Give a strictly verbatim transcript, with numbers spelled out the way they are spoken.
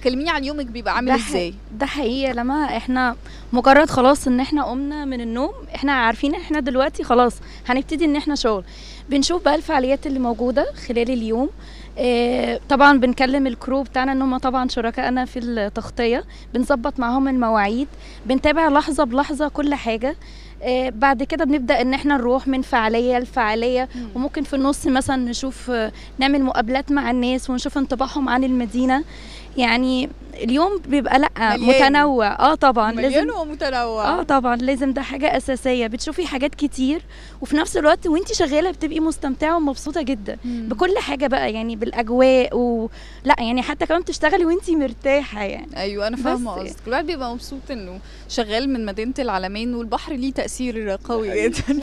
كلميني عن يومك بيبقى عامل ده ح- ازاي؟ ده حقيقة لما احنا مجرد خلاص ان احنا قمنا من النوم، احنا عارفين ان احنا دلوقتي خلاص هنبتدي ان احنا شغل. بنشوف بقى الفعاليات اللي موجودة خلال اليوم. اه طبعا بنكلم الكرو بتاعنا ان هم طبعا شركائنا في التغطية، بنظبط معاهم المواعيد، بنتابع لحظة بلحظة كل حاجة. آه بعد كده بنبدأ ان احنا نروح من فعالية لفعالية، مم. وممكن في النص مثلا نشوف آه، نعمل مقابلات مع الناس ونشوف انطباعهم عن المدينة. يعني اليوم بيبقى لا مليان. متنوع. اه طبعا مليان لازم. ومتنوع. اه طبعا لازم، ده حاجة أساسية، بتشوفي حاجات كتير وفي نفس الوقت وانتي شغالة بتبقي مستمتعة ومبسوطة جدا مم. بكل حاجة بقى، يعني بالأجواء و... لا يعني حتى كمان بتشتغلي وانتي مرتاحة يعني. ايوه انا بس فاهمه يعني. قصدك، الواحد بيبقى مبسوط انه شغال من مدينه العلمين، والبحر ليه تاثير قوي جدا.